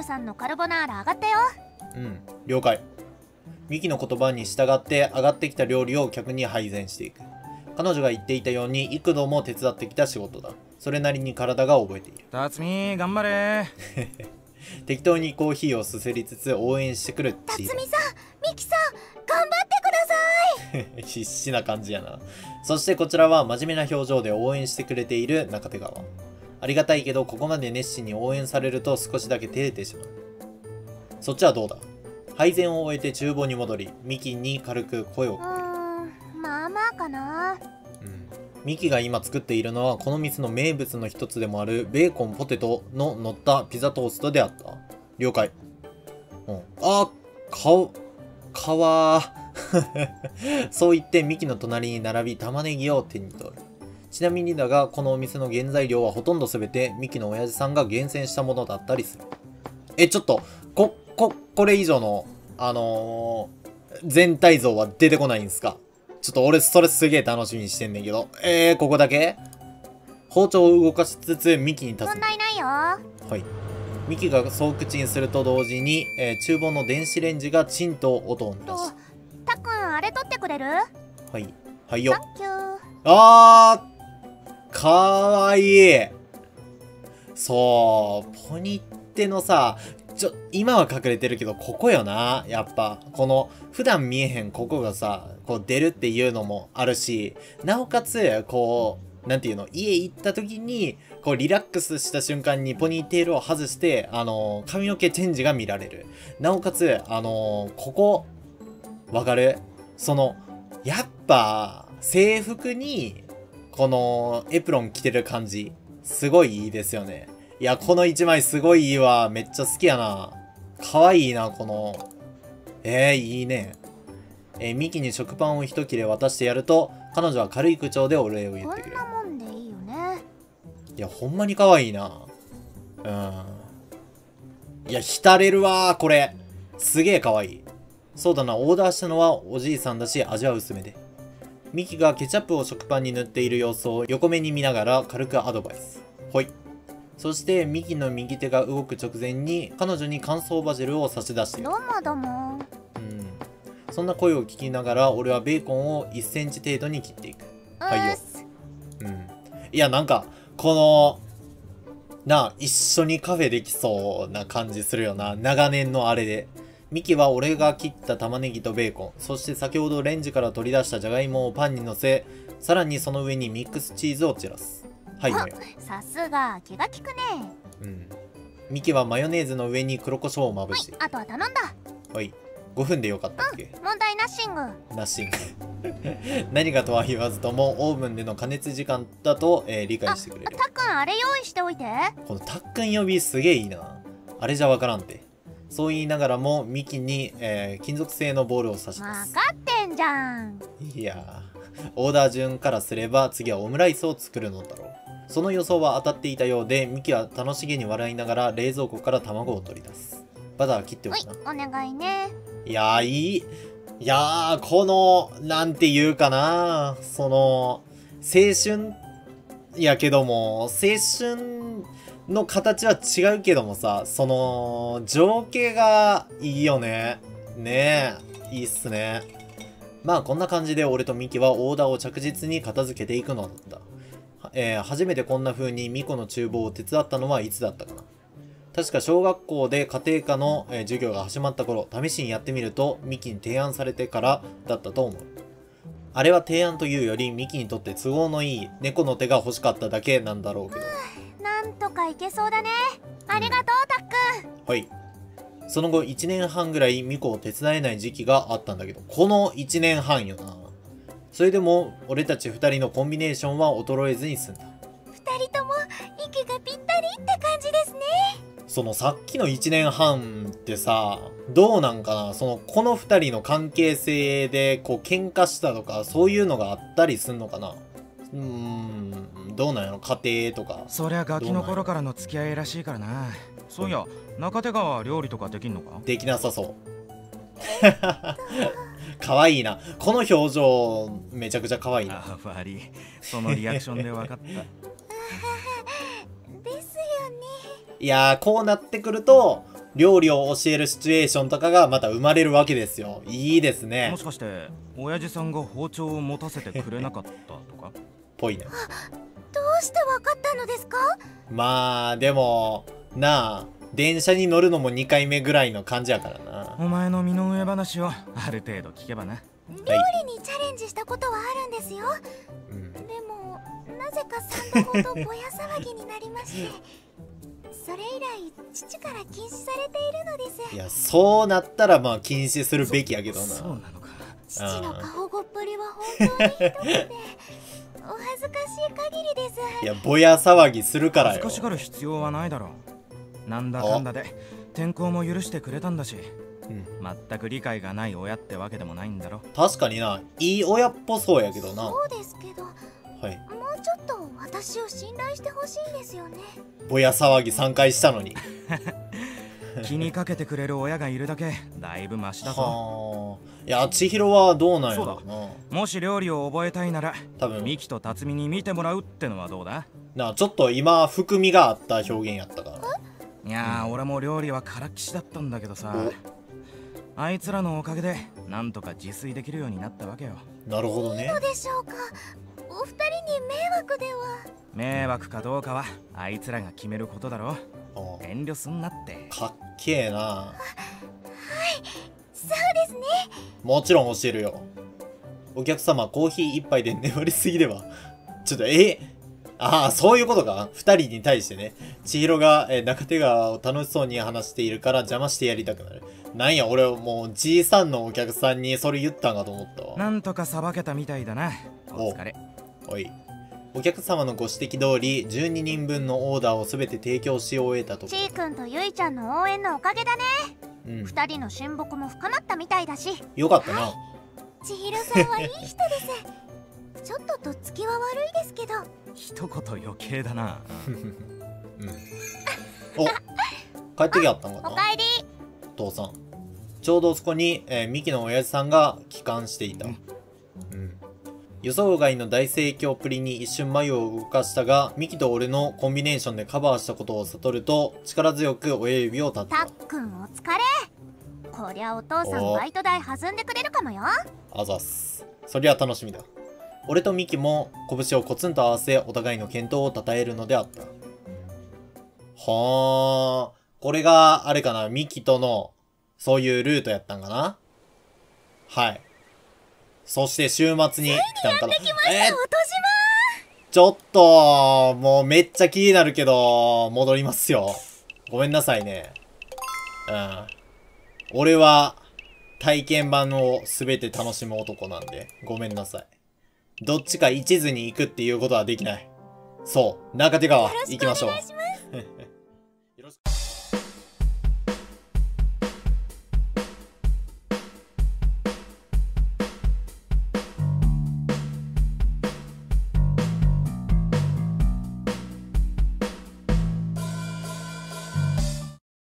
さんのカルボナーラ上がったよ。 うん、了解。ミキの言葉に従って上がってきた料理を客に配膳していく。彼女が言っていたように幾度も手伝ってきた仕事だ。それなりに体が覚えている。 辰巳頑張れ。 適当にコーヒーをすすりつつ応援してくるチー辰巳さん、ミキさん、頑張ってください。 必死な感じやな。そしてこちらは真面目な表情で応援してくれている中手川。ありがたいけど、ここまで熱心に応援されると少しだけ照れてしまう。そっちはどうだ？配膳を終えて厨房に戻り、ミキに軽く声をかける。 まあまあかな。 ミキが今作っているのはこの店の名物の一つでもあるベーコンポテトの乗ったピザトーストであった。了解。かわー。そう言ってミキの隣に並び玉ねぎを手に取る。ちなみにだがこのお店の原材料はほとんど全てミキの親父さんが厳選したものだったりする。ちょっとこれ以上の全体像は出てこないんすか？ちょっと俺それすげえ楽しみにしてんねんけど。ここだけ包丁を動かしつつミキに立つ。 問題ないよ。 はい。ミキがそう口にすると同時に、厨房の電子レンジがチンと音を鳴らし。 たっくん、あれ取ってくれる？ はい。はいよ。 サンキュー。かわいい。そう、ポニテのさ、今は隠れてるけど、ここよな。やっぱ、この、普段見えへんここがさ、こう出るっていうのもあるし、なおかつ、こう、なんていうの、家行った時に、こうリラックスした瞬間にポニーテールを外して、髪の毛チェンジが見られる。なおかつ、ここ、わかる？やっぱ、制服に、この、エプロン着てる感じ、すごいいいですよね。いや、この一枚すごいいいわ。めっちゃ好きやな。かわいいな、この。いいね。ミキに食パンを一切れ渡してやると、彼女は軽い口調でお礼を言ってくれる。 こんなもんでいいよね。 いや、ほんまにかわいいな。いや、浸れるわ、これ。すげえかわいい。そうだな、オーダーしたのはおじいさんだし、味は薄めで。ミキがケチャップを食パンに塗っている様子を横目に見ながら軽くアドバイス。ほい。そしてミキの右手が動く直前に彼女に乾燥バジルを差し出している。 どうもどうも。 そんな声を聞きながら俺はベーコンを1センチ程度に切っていく。はいよ。いや、なんかこの一緒にカフェできそうな感じするよな。長年のあれで。ミキは俺が切った玉ねぎとベーコン、そして先ほどレンジから取り出したじゃがいもをパンに乗せ、さらにその上にミックスチーズを散らす。はいよ。 さすが気が利くね。 ミキはマヨネーズの上に黒胡椒をまぶして、 あとは頼んだ。 はい。5分でよかったっけ？ 問題ナッシング。 ナッシング。何かとは言わずともオーブンでの加熱時間だと、理解してくれる。 たっくん、あれ用意しておいて。 このたっくん呼びすげえいいな。あれじゃわからんて。そう言いながらもミキに、金属製のボールを差し出す。 分かってんじゃん。 いやー、オーダー順からすれば次はオムライスを作るのだろう。その予想は当たっていたようで、ミキは楽しげに笑いながら冷蔵庫から卵を取り出す。バター切っておくな。 お願いね。 いやー、いやー、この、なんていうかな、青春やけども、青春の形は違うけどもさ、情景がいいよね。ねえ、いいっすね。まあ、こんな感じで俺とミキはオーダーを着実に片付けていくのだった。初めてこんな風にミコの厨房を手伝ったのはいつだったかな。確か小学校で家庭科の、授業が始まった頃、試しにやってみるとミキに提案されてからだったと思う。あれは提案というよりミキにとって都合のいい猫の手が欲しかっただけなんだろうけど。 なんとかいけそうだね。ありがとう、たっくん。 はい。その後1年半ぐらいミコを手伝えない時期があったんだけど、この1年半よな。それでも俺たち2人のコンビネーションは衰えずに済んだ。 2人とも息がぴったりって感じですね。 さっきの1年半ってさ、どうなんかな、この2人の関係性でこう喧嘩したとかそういうのがあったりすんのかな。どうなんやろ、家庭とか。 そりゃガキの頃からの付き合いらしいからな。そういや、中手川は料理とかできんのか？ できなさそう。かわいいな。この表情めちゃくちゃかわいいな。 あ、悪い。そのリアクションで分かった。 ですよね。 いやー、こうなってくると料理を教えるシチュエーションとかがまた生まれるわけですよ。いいですね。 もしかして親父さんが包丁を持たせてくれなかったとか？ ぽいね。 どうしてわかったのですか？ まあ、でも、なあ、電車に乗るのも2回目ぐらいの感じやからな。 お前の身の上話をある程度聞けばな。 料理にチャレンジしたことはあるんですよ。 うん、 でもなぜか3度ほどぼや騒ぎになりましてそれ以来父から禁止されているのです。 いや、そうなったらまあ禁止するべきやけどな。 そうなのか。 父の過保護っぷりは本当にひどくてお恥ずかしい限りです。 いや、ぼや騒ぎするからよ。 恥ずかしがる必要はないだろう。なんだかんだで転校も許してくれたんだし、 うん、 全く理解がない親ってわけでもないんだろ。 確かにな、いい親っぽそうやけどな。 そうですけど、 はい、 もうちょっと私を信頼してほしいんですよね。 ぼや騒ぎ3回したのに気にかけてくれる親がいるだけだいぶマシだぞ。 はあ。いや、千尋はどうなんやろうな。 もし料理を覚えたいなら多分ミキと辰巳に見てもらうってのはどうだ？ なあ、ちょっと今含みがあった表現やったから。 いやー、俺も料理はからっきしだったんだけどさ、あいつらのおかげでなんとか自炊できるようになったわけよ。 なるほどね。 どうでしょうか。お二人に迷惑では？ 迷惑かどうかはあいつらが決めることだろ。 ああ、 遠慮すんなって。 かっけえな。 そうですね。 もちろん教えるよ。お客様、コーヒー一杯で粘りすぎでは。ちょっと、ああ、そういうことか。二人に対してね。千尋が、中手川を楽しそうに話しているから邪魔してやりたくなる。なんや、俺もうじいさんのお客さんにそれ言ったんかと思ったわ。 なんとかさばけたみたいだな。お疲れ。 おい。お客様のご指摘通り、12人分のオーダーをすべて提供し終えたとこちーくんとゆいちゃんの応援のおかげだね。 うん。 二人の親睦も深まったみたいだし。 よかったな。 千尋さんはいい人です。ちょっととっつきは悪いですけど。 一言余計だな。 うん。お、帰ってきやったんかな。 おかえり。 父さん。ちょうどそこに、ミキの親父さんが帰還していた。うん。予想外の大盛況っぷりに一瞬眉を動かしたが、ミキと俺のコンビネーションでカバーしたことを悟ると、力強く親指を立った。 たっくんお疲れ。こりゃお父さんバイト代弾んでくれるかもよ。 あざっす。そりゃ楽しみだ。俺とミキも拳をコツンと合わせ、お互いの健闘を称えるのであった。はあ、これがあれかな、ミキとのそういうルートやったんかな。はい。そして週末に来たんかな。ちょっと、もうめっちゃ気になるけど、戻りますよ。ごめんなさいね。うん。俺は、体験版を全て楽しむ男なんで、ごめんなさい。どっちか一途に行くっていうことはできない。そう、中手川、行きましょう。よろしく。